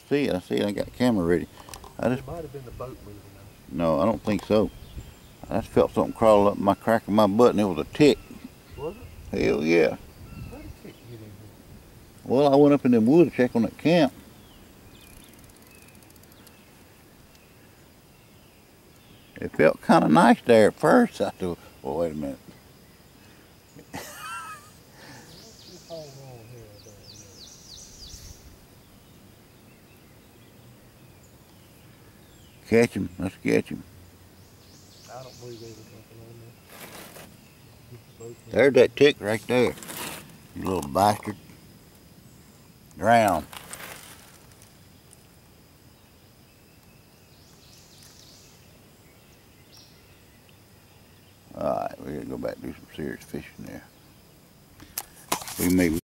see it. I see it. I got the camera ready. It might have been the boat moving though. No, I don't think so. I just felt something crawl up my crack of my butt, and it was a tick. Was it? Hell yeah. How did a tick get in here? Well, I went up in the woods to check on that camp. It felt kind of nice there at first. I thought, well, wait a minute. Catch him. Let's catch him. I don't believe there was nothing on there. There's that tick right there. You little bastard. Drown. Alright, we gotta go back and do some serious fishing there. We may